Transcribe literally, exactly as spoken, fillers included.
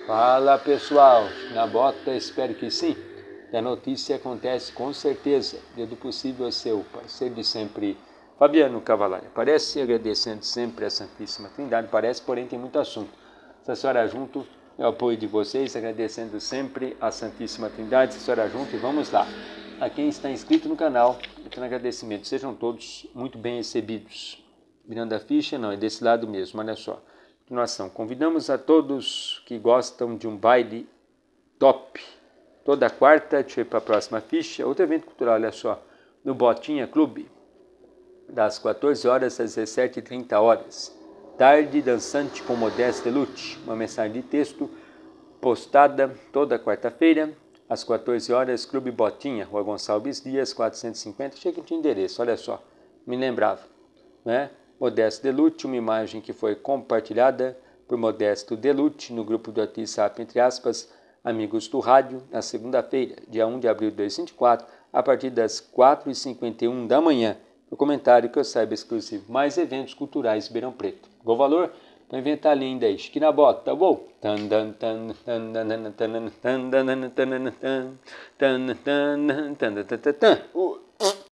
Fala pessoal, na bota, espero que sim. A notícia acontece com certeza, dentro do possível seu parceiro de sempre, Fabiano Cavalari. Parece agradecendo sempre a Santíssima Trindade, parece, porém tem muito assunto. Essa senhora junto, é o apoio de vocês, agradecendo sempre a Santíssima Trindade, essa senhora junto, e vamos lá. A quem está inscrito no canal, então agradecimento, sejam todos muito bem recebidos. Virando a ficha, não, é desse lado mesmo, olha só. Continuação, convidamos a todos que gostam de um baile top, toda quarta, deixa eu ir para a próxima ficha, outro evento cultural, olha só, no Botinha Clube, das quatorze horas às dezessete e trinta horas, tarde dançante com Modeste Lute, uma mensagem de texto postada toda quarta-feira, às quatorze horas, Clube Botinha, Rua Gonçalves Dias, quatrocentos e cinquenta, achei que tinha endereço, olha só, me lembrava, né? Modesto Delute, uma imagem que foi compartilhada por Modesto Delute no grupo do WhatsApp, entre aspas, Amigos do Rádio, na segunda-feira, dia um de abril de dois mil e vinte e quatro, a partir das quatro e cinquenta e um da manhã. No comentário que eu saiba exclusivo, mais eventos culturais Ribeirão Preto. Qual o valor? Para inventar linda aí, que na bota, tá bom?